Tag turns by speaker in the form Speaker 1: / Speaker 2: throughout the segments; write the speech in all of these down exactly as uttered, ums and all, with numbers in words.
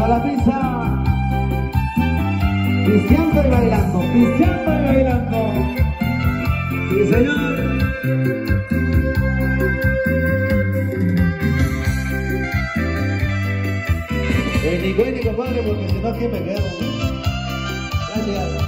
Speaker 1: Para la pizza. Pisteando y bailando, pisteando y bailando. Sí, señor. Ni güey ni compadre, porque si no aquí me quedo. Gracias.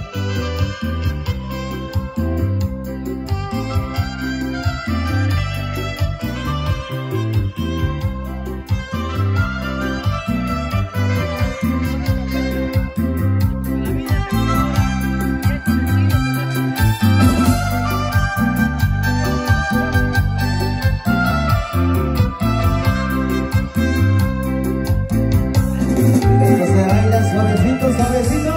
Speaker 1: Suavecito, suavecito.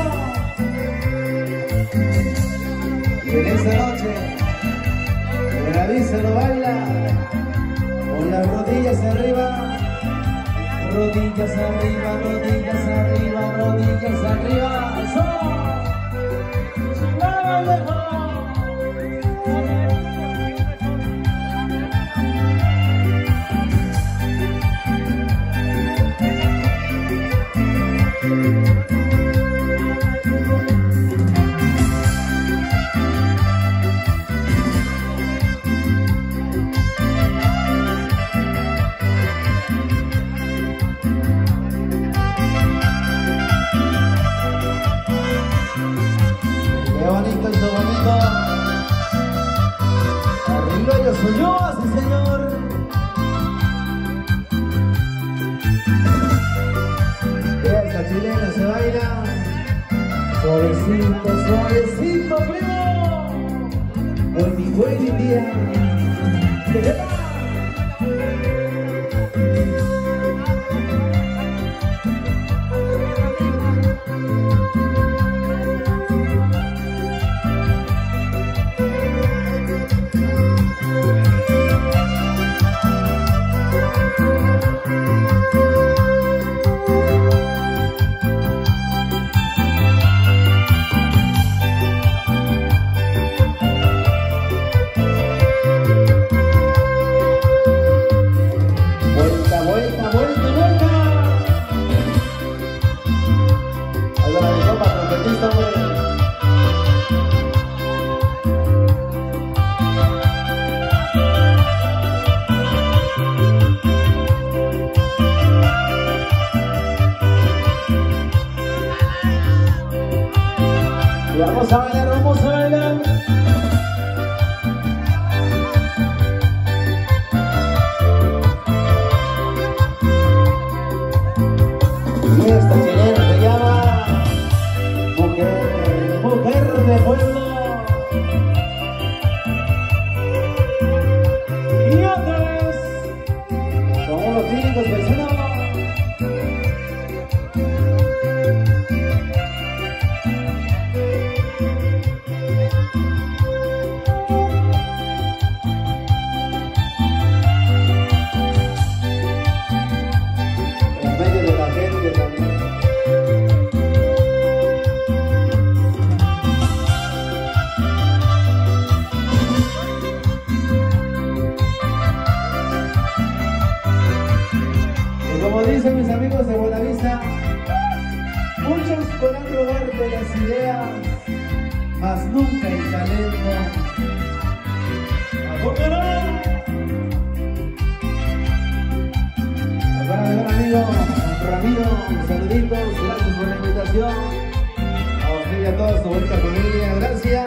Speaker 1: Y en esta noche, con la vista no baila, con las rodillas arriba, rodillas arriba, rodillas arriba, rodillas arriba. ¡Eso! Arriba yo soy yo, sí señor. Esta chilena se baila suavecito, suavecito, primo. Hoy mi buen día. Vamos a bailar, vamos a bailar. Y esta chilena se llama Mujer, Mujer de Pueblo. Y otra vez, somos los típicos vecinos. Como dicen mis amigos de Buenavista, muchos podrán robarte las ideas, mas nunca el talento. ¿A poco no? Para mi buen amigo Ramiro, saluditos, gracias por la invitación. A usted y a toda su bonita familia, gracias.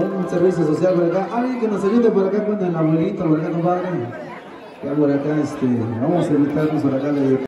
Speaker 1: un servicio social por acá. Alguien que nos ayude por acá, cuando el abuelito, por acá, compadre. Ya por acá, este, vamos a invitarnos por acá.